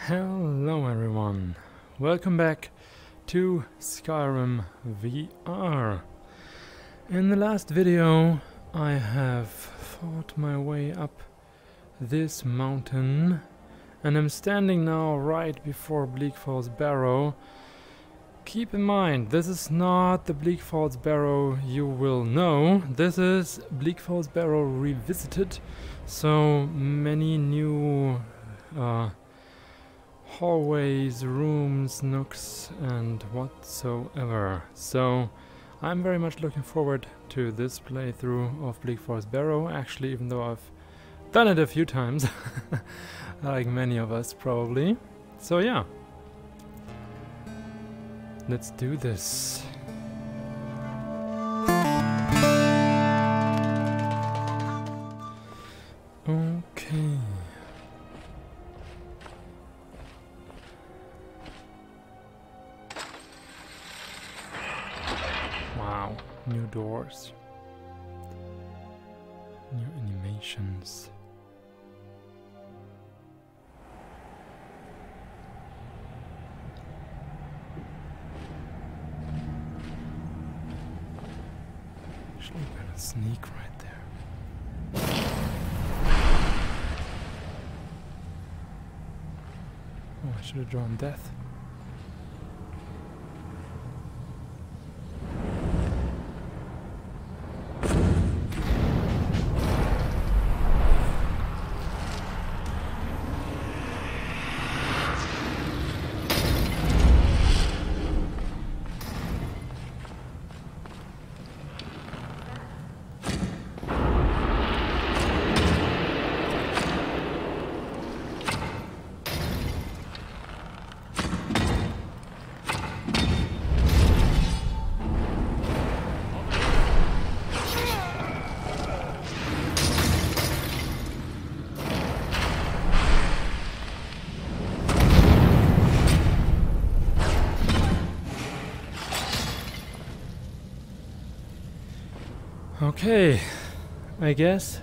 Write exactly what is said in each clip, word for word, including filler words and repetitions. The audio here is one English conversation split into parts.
Hello everyone, welcome back to Skyrim V R. In the last video I have fought my way up this mountain and I'm standing now right before Bleak Falls Barrow. Keep in mind, this is not the Bleak Falls Barrow you will know, this is Bleak Falls Barrow revisited, so many new uh, hallways, rooms, nooks and whatsoever. So I'm very much looking forward to this playthrough of Bleak Falls Barrow, actually, even though I've done it a few times, like many of us probably. So yeah, let's do this. Okay. Wow, new doors, new animations. Actually, I'm gonna sneak right there. Oh, I should have drawn death. Okay, I guess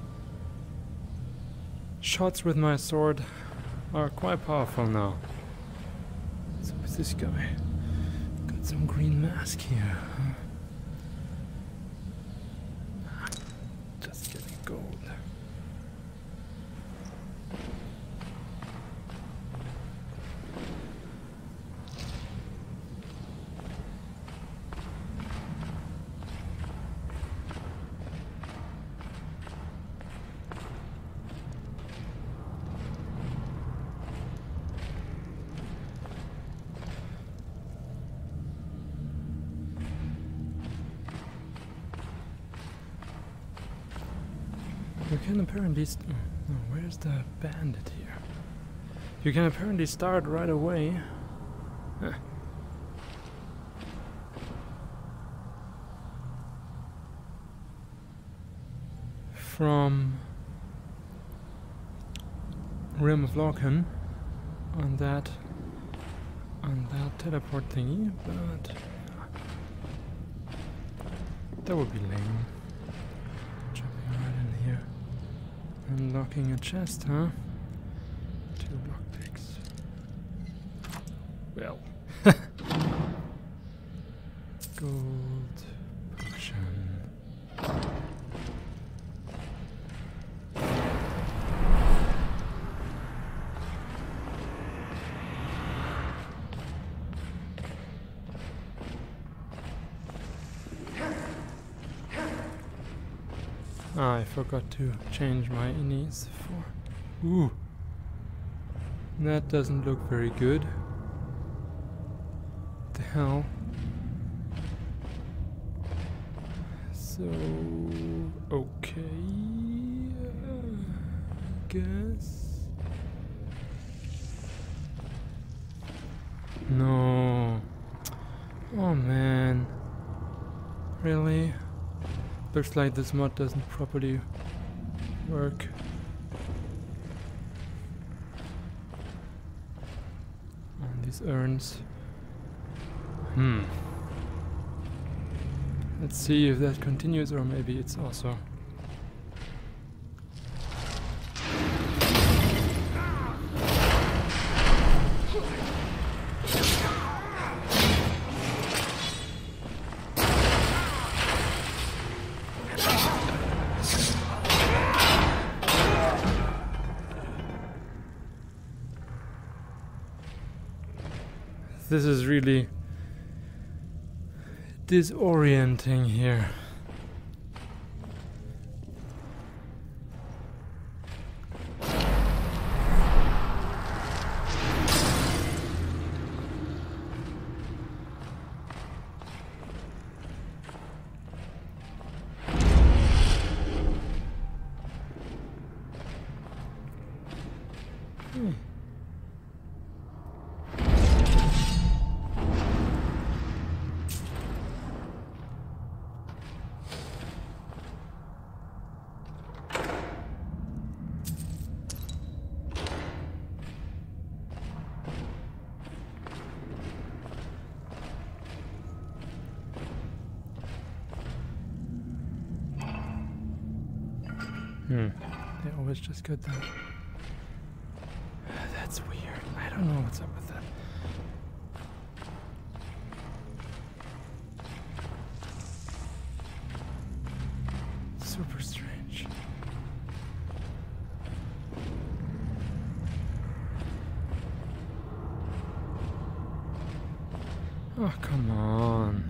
shots with my sword are quite powerful now. So who's this guy? Got some green mask here. Huh? Just getting gold. You can apparently st oh, no, where's the bandit here? You can apparently start right away. Huh. From Realm of Lorcan on that on that teleport thingy, but yeah. That would be lame. Jumping right in here. Unlocking a chest, huh? Two lockpicks. Well. Gold potion. Ah, I forgot to change my innies for... Ooh. That doesn't look very good. What the hell? So... Okay... I guess... No... Oh man... Really? Looks like this mod doesn't properly work. On these urns. Hmm. Let's see if that continues, or maybe it's also... this is really disorienting here. Hmm. Hmm. They always just got that. That's weird. I don't know what's up with that. Super strange. Oh, come on.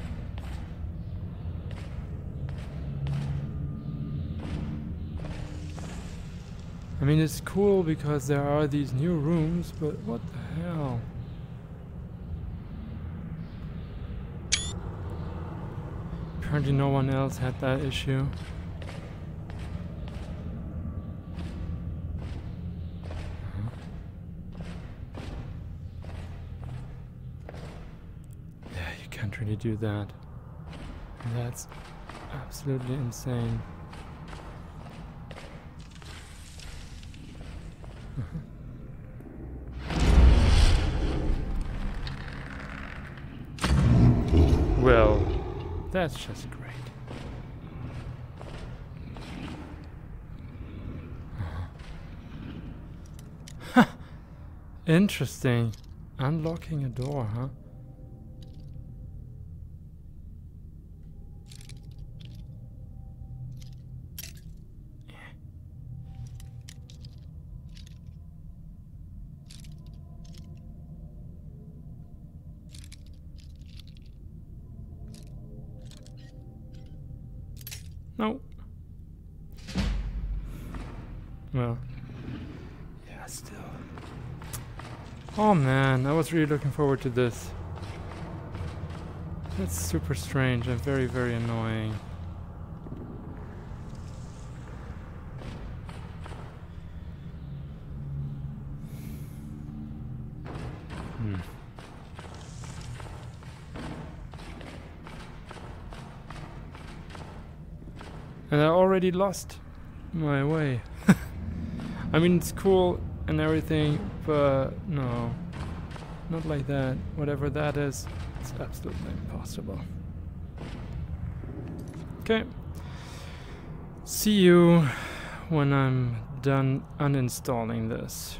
I mean, it's cool because there are these new rooms, but what the hell? Apparently no one else had that issue. Uh-huh. Yeah, you can't really do that. That's absolutely insane. Well, that's just great. Uh-huh. Interesting. Unlocking a door, huh? No. Well. Yeah, still. Oh man, I was really looking forward to this. That's super strange and very, very annoying. Hmm. And I already lost my way. I mean, it's cool and everything, but no, not like that. Whatever that is, it's absolutely impossible. Okay. See you when I'm done uninstalling this.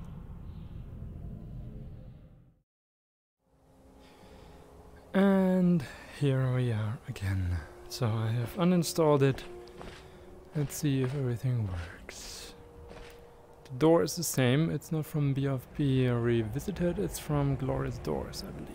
And here we are again. So I have uninstalled it. Let's see if everything works. The door is the same. It's not from B F B Revisited. It's from Glorious Doors, I believe.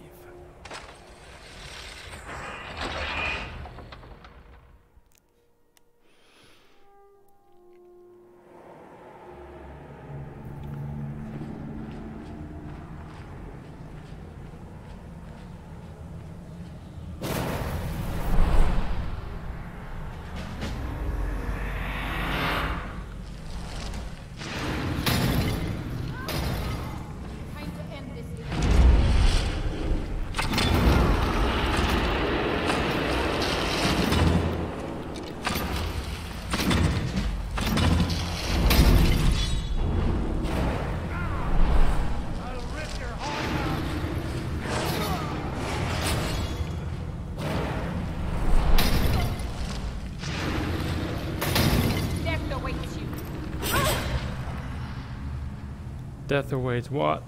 Death awaits what?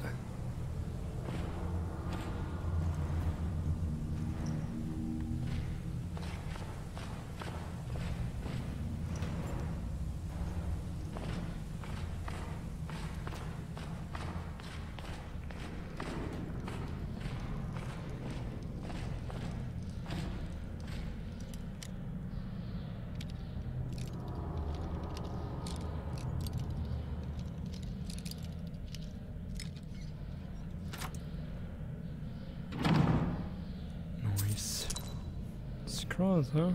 across, huh?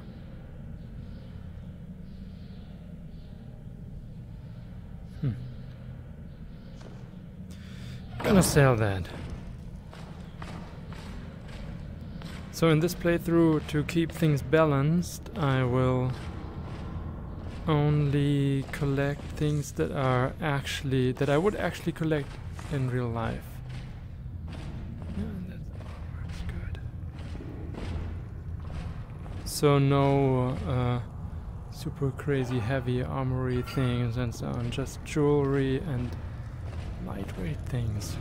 Hmm. Gonna sell that. So in this playthrough, to keep things balanced, I will only collect things that are actually, that I would actually collect in real life. Yeah, that works good. So no uh, super crazy heavy armory things and so on, just jewelry and lightweight things.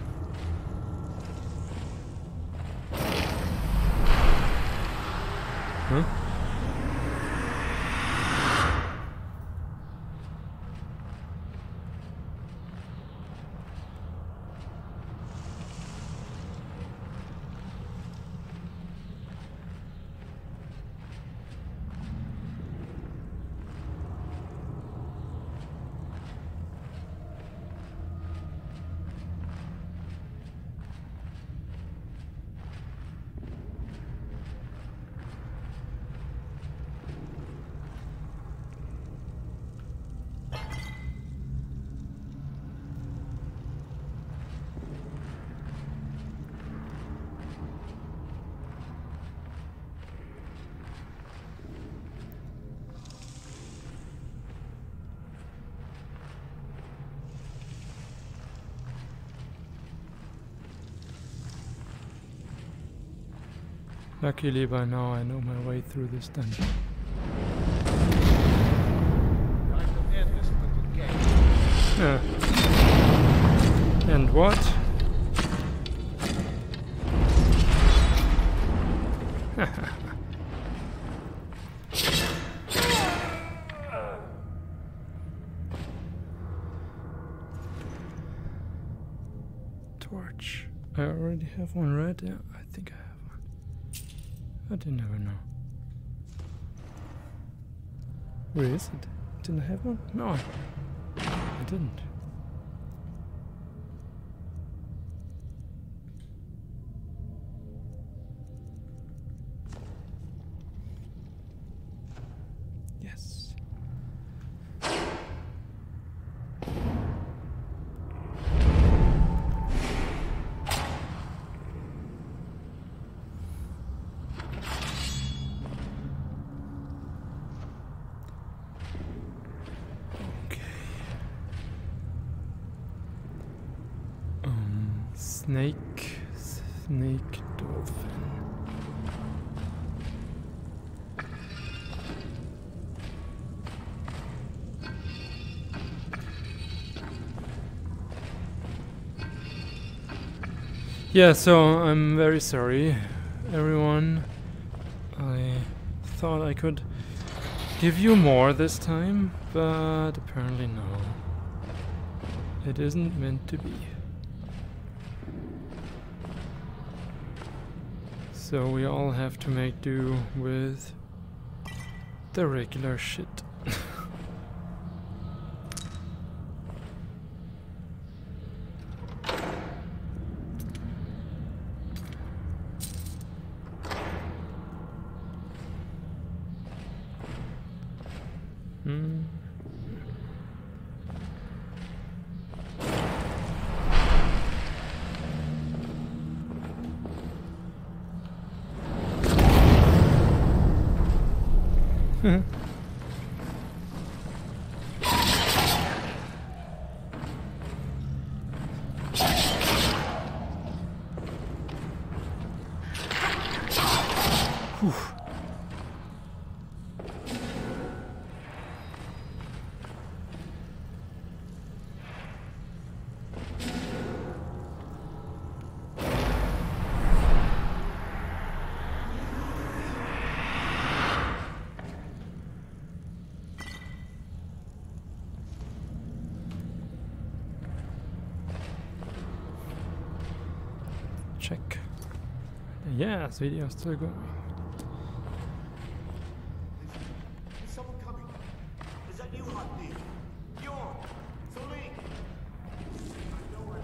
Huh? Luckily by now I know my way through this dungeon. Time to end this little game. Yeah. And what? Torch. I already have one, right? Yeah, I think I have. But you never know. Where is it? Didn't I have one? No, I didn't. Yes. Snake, snake dolphin. Yeah, so I'm very sorry, everyone. I thought I could give you more this time, but apparently no. It isn't meant to be. So we all have to make do with the regular shit. Hmm. Check. Yeah, this video is still going. Is someone coming? Is that you, hot thief? Bjorn! Bleak! I know where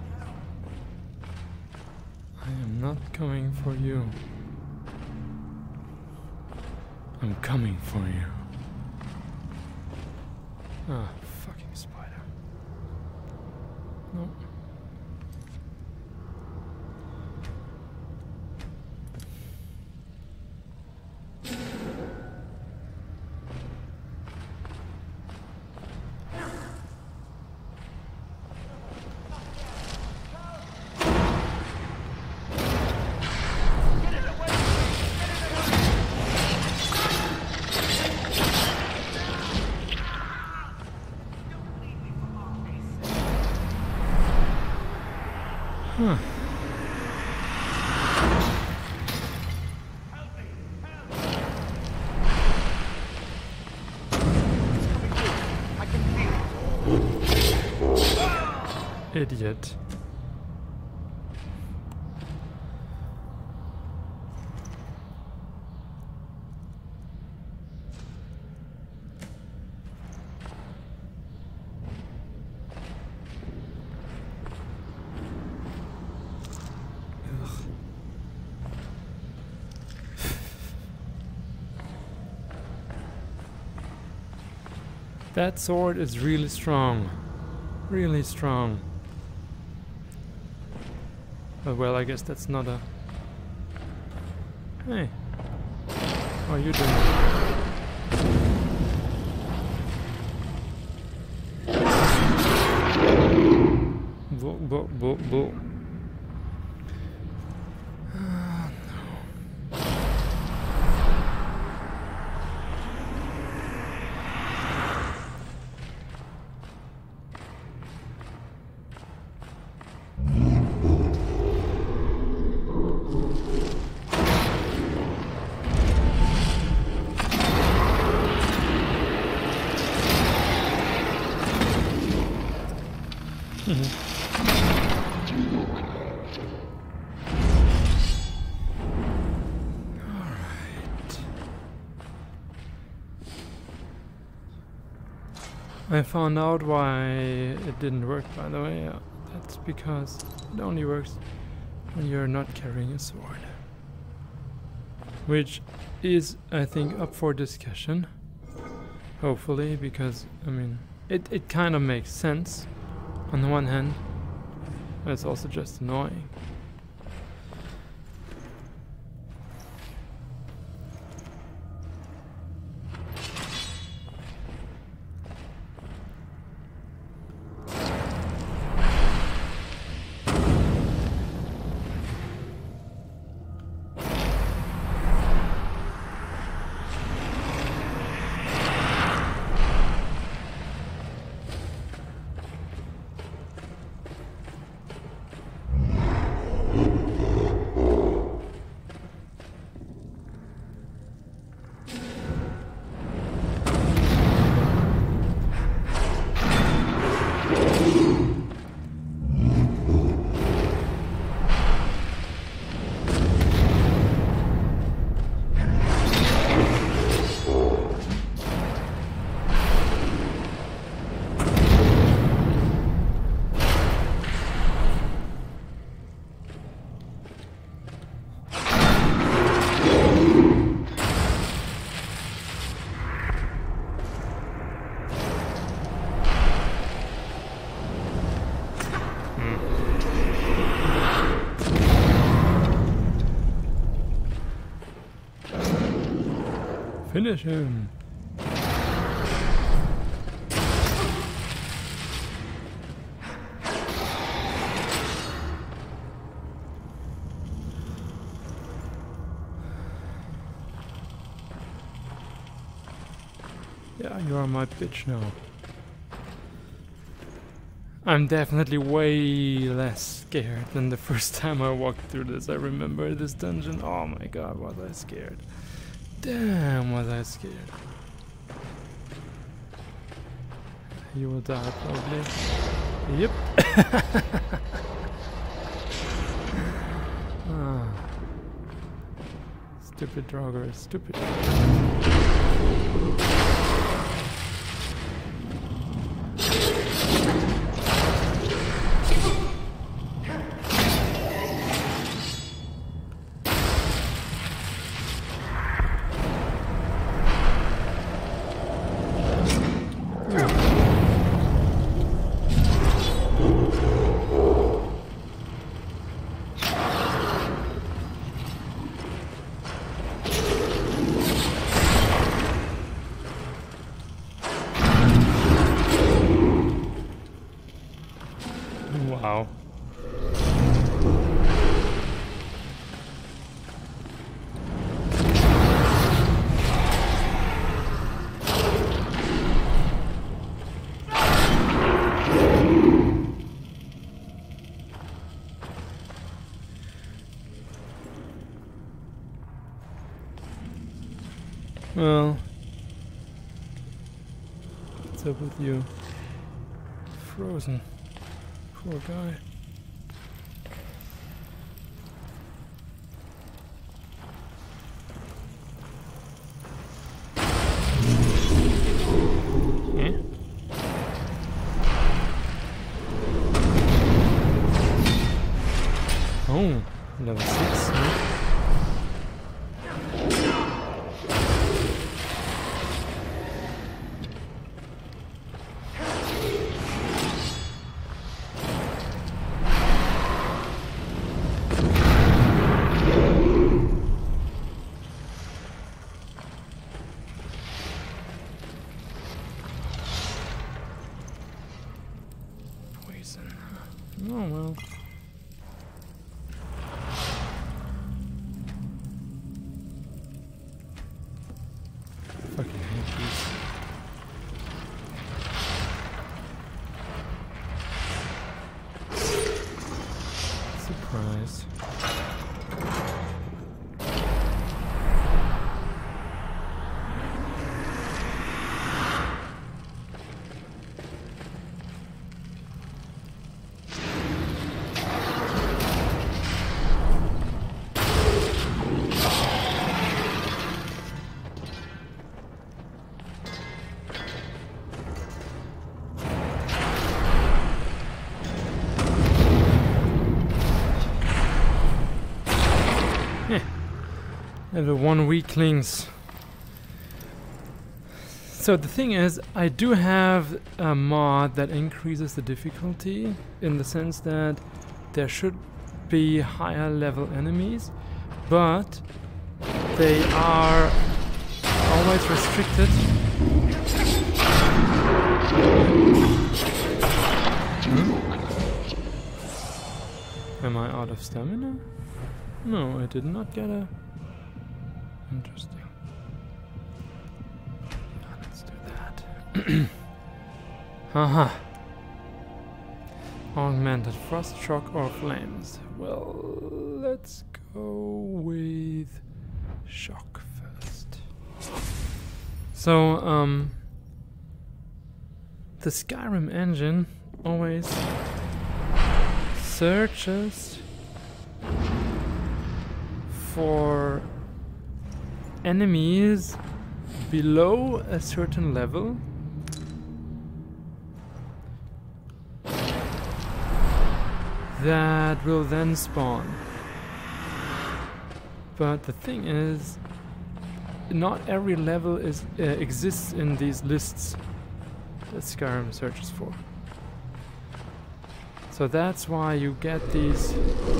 I am not coming for you. I'm coming for you. Ah, fucking spider. No. Huh. Idiot. That sword is really strong. Really strong. Oh, well, I guess that's not a... Hey. How are you doing? Bo bo bo bo. I found out why it didn't work, by the way. Uh, that's because it only works when you're not carrying a sword. Which is, I think, up for discussion. Hopefully, because, I mean, it, it kind of makes sense on the one hand, but it's also just annoying. Finish him. Yeah, you are my bitch now. I'm definitely way less scared than the first time I walked through this. I remember this dungeon. Oh my god, was I scared. Damn, was I scared. You will die probably. Yep. Ah. Stupid Draugr, stupid. Wow. Well, what's up with you? Frozen. Poor guy. Eh? Oh, level six. Huh? Oh well. Fucking hate these. Surprise. Level one weaklings. So the thing is, I do have a mod that increases the difficulty in the sense that there should be higher level enemies, but they are always restricted. Hmm? Am I out of stamina? No, I did not get a... Interesting. Yeah, let's do that. Haha. Augmented frost shock or flames. Well, let's go with shock first. So, um, the Skyrim engine always searches for enemies below a certain level that will then spawn. But the thing is, not every level is uh, exists in these lists that Skyrim searches for. So that's why you get these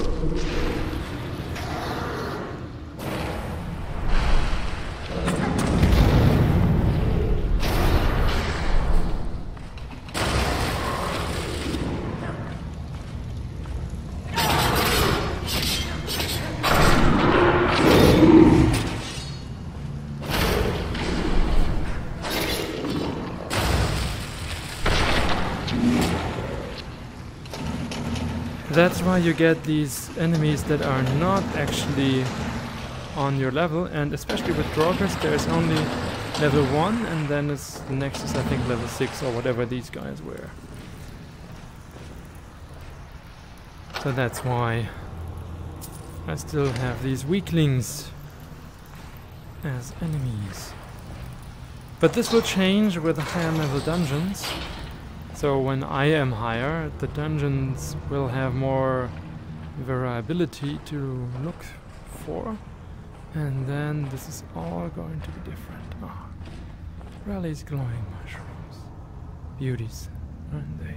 That's why you get these enemies that are not actually on your level, and especially with Draugrs there's only level one, and then it's, the next is I think level six or whatever these guys were. So that's why I still have these weaklings as enemies. But this will change with higher level dungeons. So when I am higher, the dungeons will have more variability to look for, and then this is all going to be different. Ah, Rally's glowing mushrooms. Beauties, aren't they?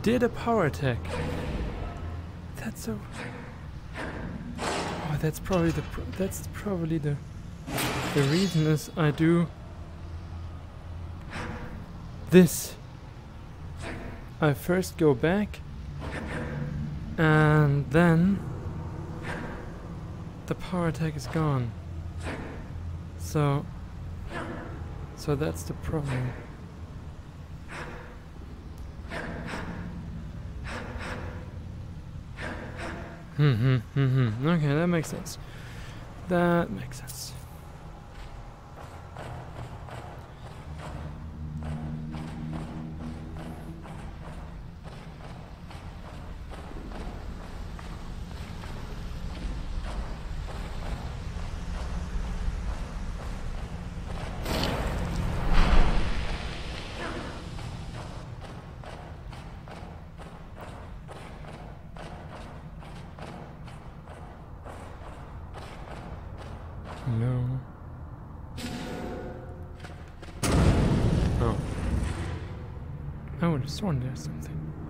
did a power attack. That's so... Oh, that's probably the... Pro that's probably the... The reason is I do... This. I first go back, and then the power attack is gone. So, so that's the problem. Hmm, hmm, hmm, hmm. Okay, that makes sense. That makes sense. No. Oh. I would have sworn there's something.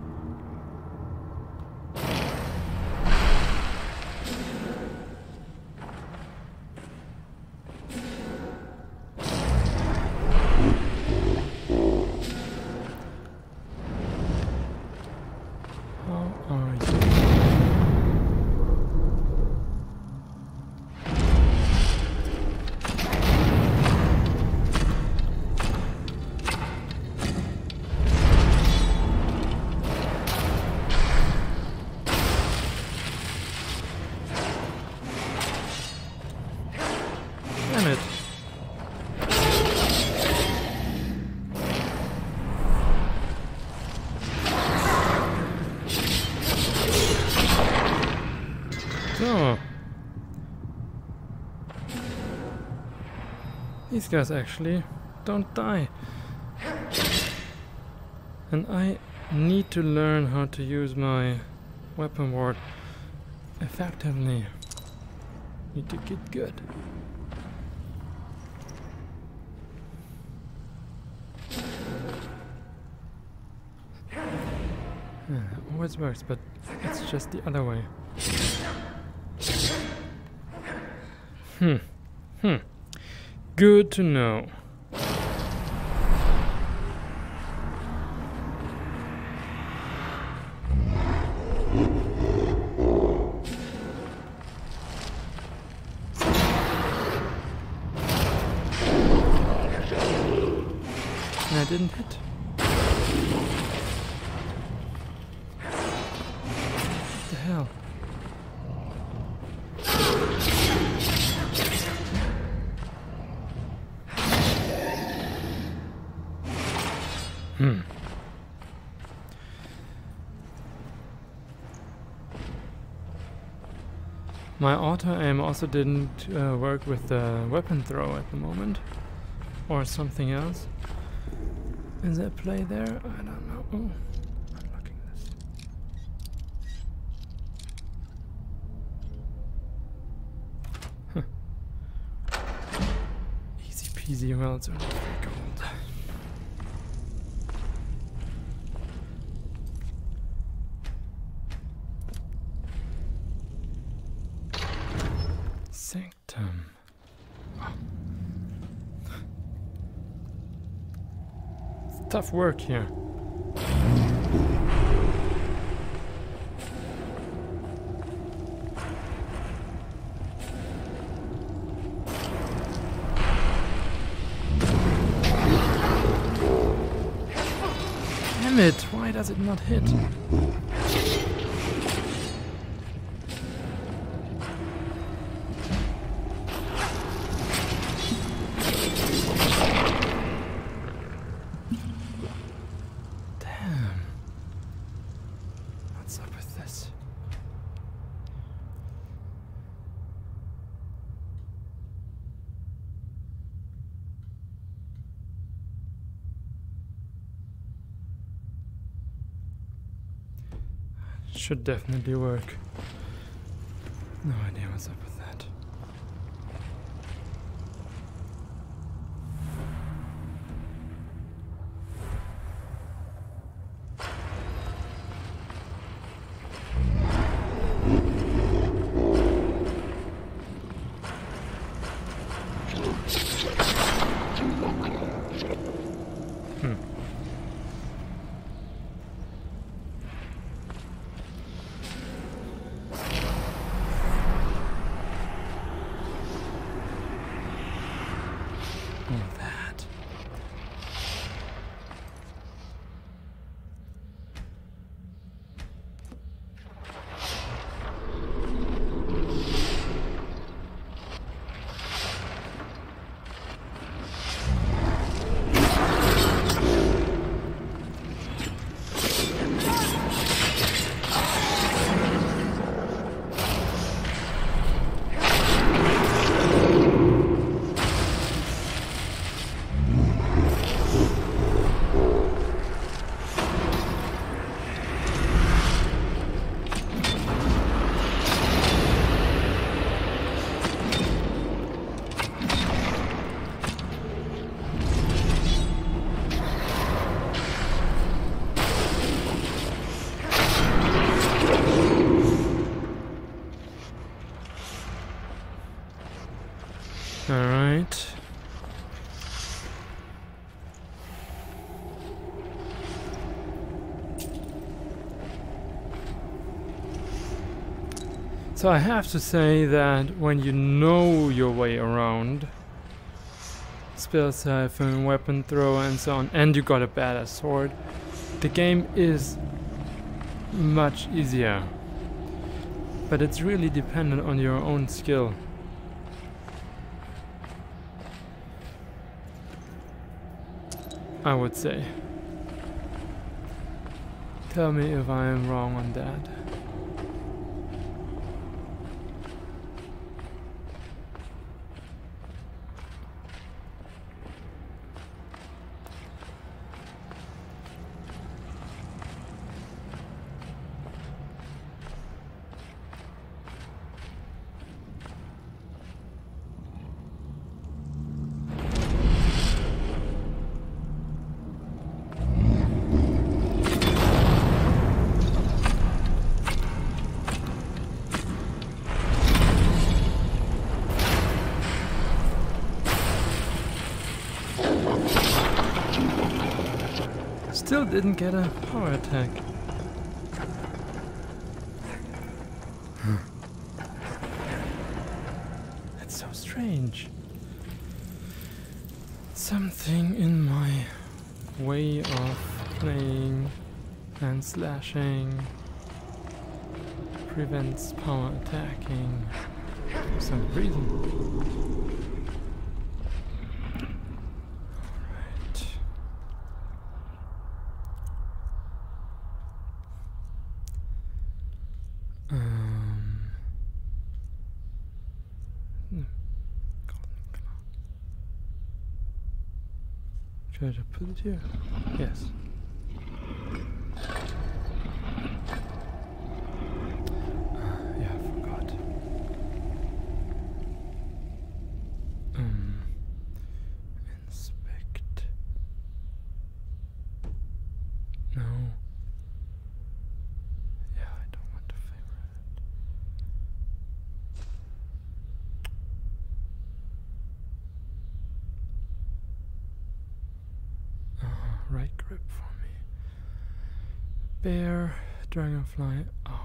How are you? Damn it. So. These guys actually don't die. And I need to learn how to use my weapon ward effectively. Need to get good. Yeah, it always works, but it's just the other way. Hmm. Hmm. Good to know. And I didn't hit. What the hell? Hmm. My auto aim also didn't uh, work with the weapon throw at the moment. Or something else. Is there play there? I don't know. Oh, unlocking this. Huh. Easy peasy, well, it's only three gold. Sanctum. Oh. It's tough work here. Damn it, why does it not hit? Should definitely work. No idea what's up with that. Alright. So I have to say that when you know your way around Spellsiphon, weapon throw and so on, and you got a badass sword, the game is much easier. But it's really dependent on your own skill. I would say. Tell me if I am wrong on that. Still didn't get a power attack. That's so strange. Something in my way of playing and slashing prevents power attacking for some reason. Try to put it here. Yes. Uh, yeah, I forgot. Um, inspect. No. Yeah, I don't want to favorite it. Right grip for me. Bear, dragonfly, owl.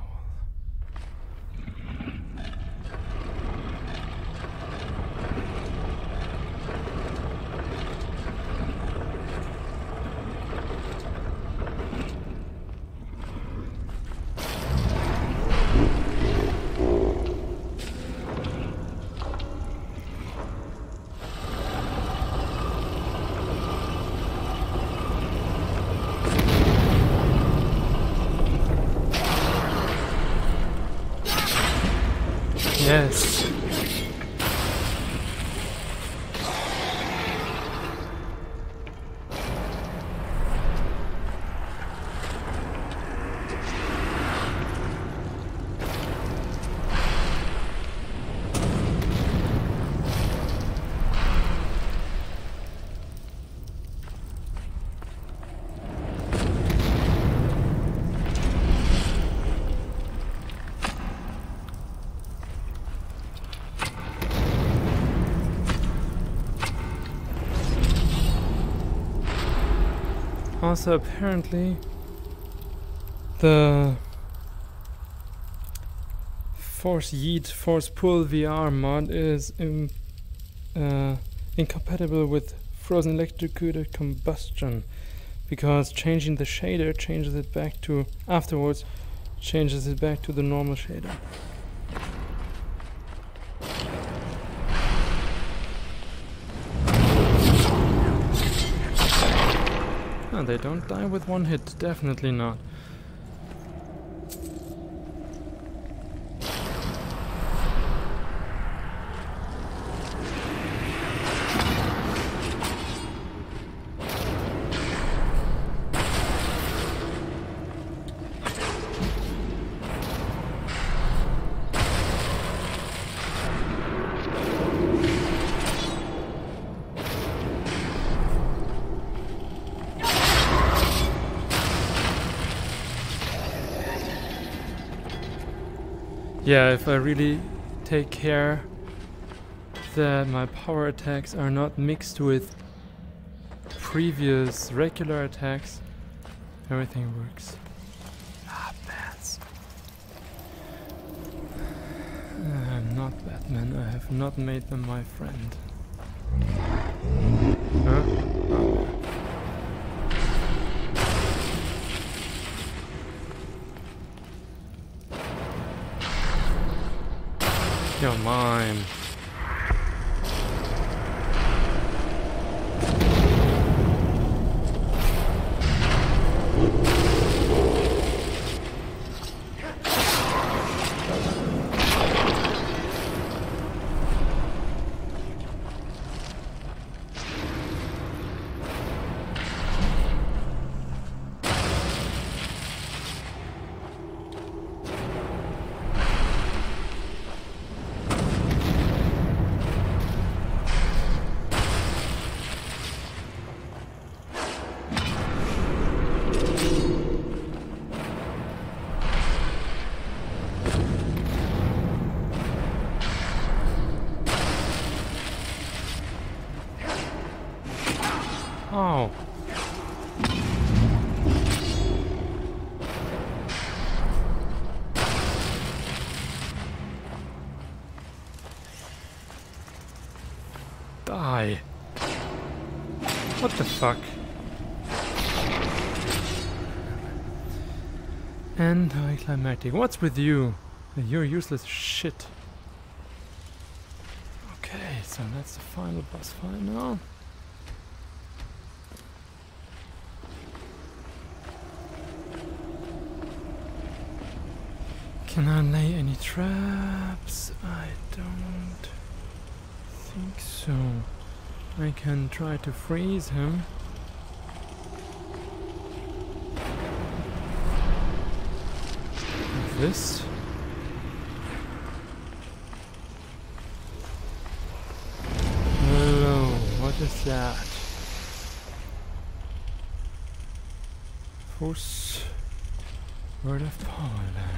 Yes. Also, apparently, the Force Yeet, Force Pull V R mod is in, uh, incompatible with frozen electrocuted combustion, because changing the shader changes it back to, afterwards, changes it back to the normal shader. Oh, they don't die with one hit, definitely not. Yeah, if I really take care that my power attacks are not mixed with previous regular attacks, everything works. Ah, bats. I'm not Batman, I have not made them my friend. Huh? Oh. You're mine. Oh. Die. What the fuck? Anticlimactic. What's with you? You're useless shit. Okay, so that's the final boss fight now. Can I lay any traps? I don't think so. I can try to freeze him. Like this. Hello, what is that? Force. Word of power there.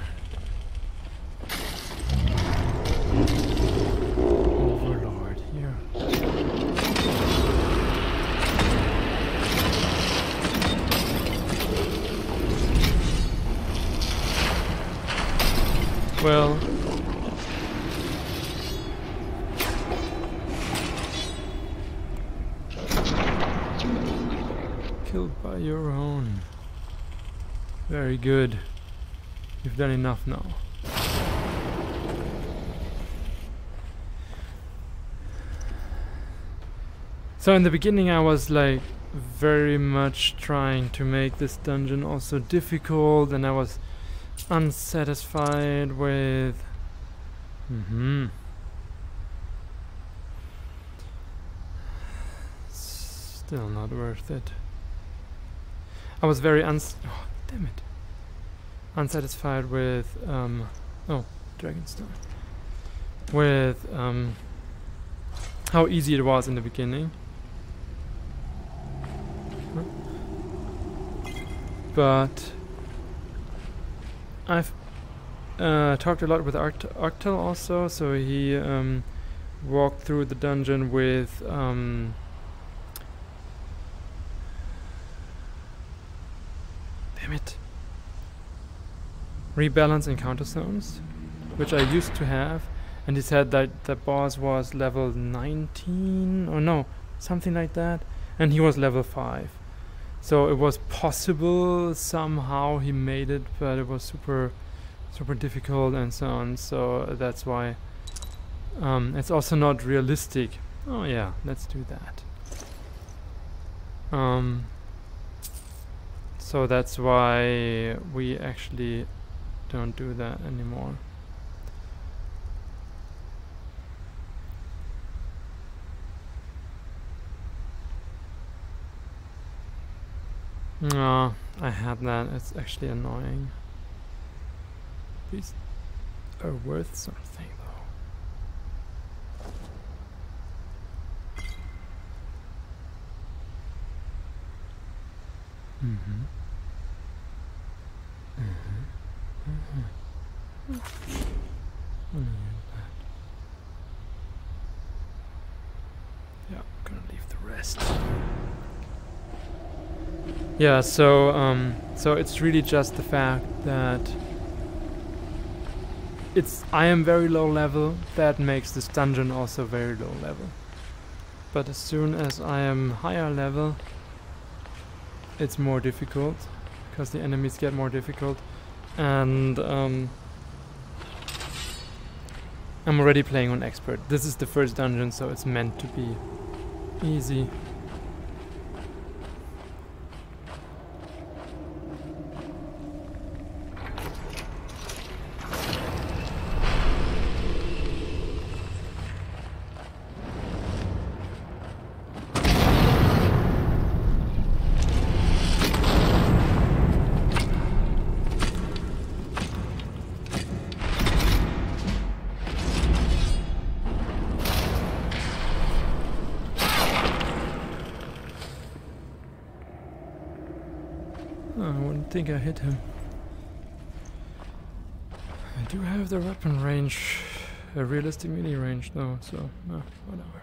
Overlord here. Well, killed by your own. Very good. You've done enough now. So in the beginning I was like very much trying to make this dungeon also difficult, and I was unsatisfied with mm-hmm. Still not worth it. I was very uns oh, damn it. Unsatisfied with um oh Dragonstone. With um how easy it was in the beginning. But I've uh, talked a lot with Arct Arctel also, so he um, walked through the dungeon with um, damn it, rebalance encounter zones, which I used to have, and he said that the boss was level nineteen or no, something like that, and he was level five. So it was possible somehow he made it, but it was super super difficult and so on, so that's why um, it's also not realistic. Oh yeah, let's do that. Um, so that's why we actually don't do that anymore. No, I had that. It's actually annoying. These are worth something though. Mm-hmm. Mm-hmm. Mm-hmm. Mm-hmm. rest. Yeah, so um, so it's really just the fact that it's I am very low level. That makes this dungeon also very low level. But as soon as I am higher level, it's more difficult because the enemies get more difficult, and um, I'm already playing on expert. This is the first dungeon, so it's meant to be easy. I wouldn't think I hit him. I do have the weapon range, a realistic melee range though, so uh, whatever.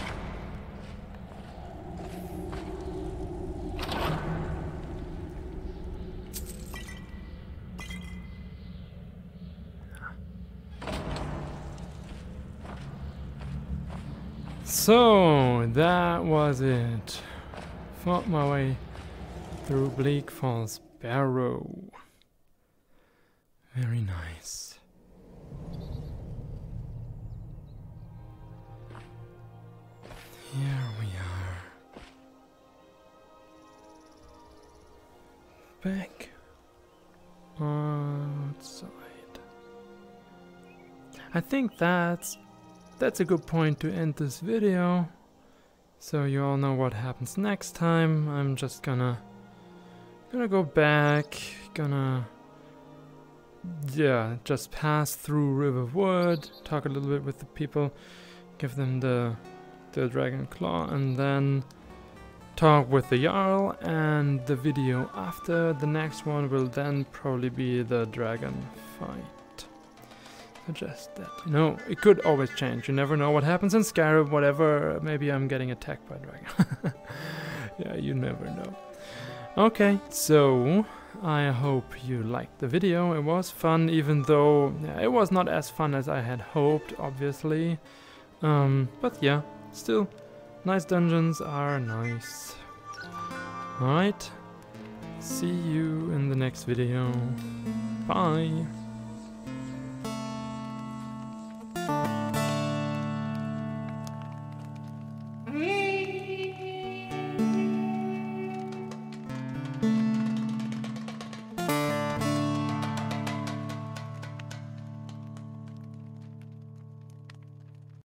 So that was it. Fought my way through Bleak Falls Barrow. Very nice. Here we are. Back outside. I think that's that's a good point to end this video. So you all know what happens next time. I'm just gonna Gonna go back, gonna, yeah, just pass through Riverwood, talk a little bit with the people, give them the, the Dragon Claw, and then talk with the Jarl, and the video after the next one will then probably be the Dragon fight. So just that, you know, it could always change, you never know what happens in Skyrim, whatever, maybe I'm getting attacked by a dragon. Yeah, you never know. Okay, so I hope you liked the video. It was fun, even though yeah, it was not as fun as I had hoped, obviously. Um, but yeah, still, nice dungeons are nice. Alright, see you in the next video. Bye!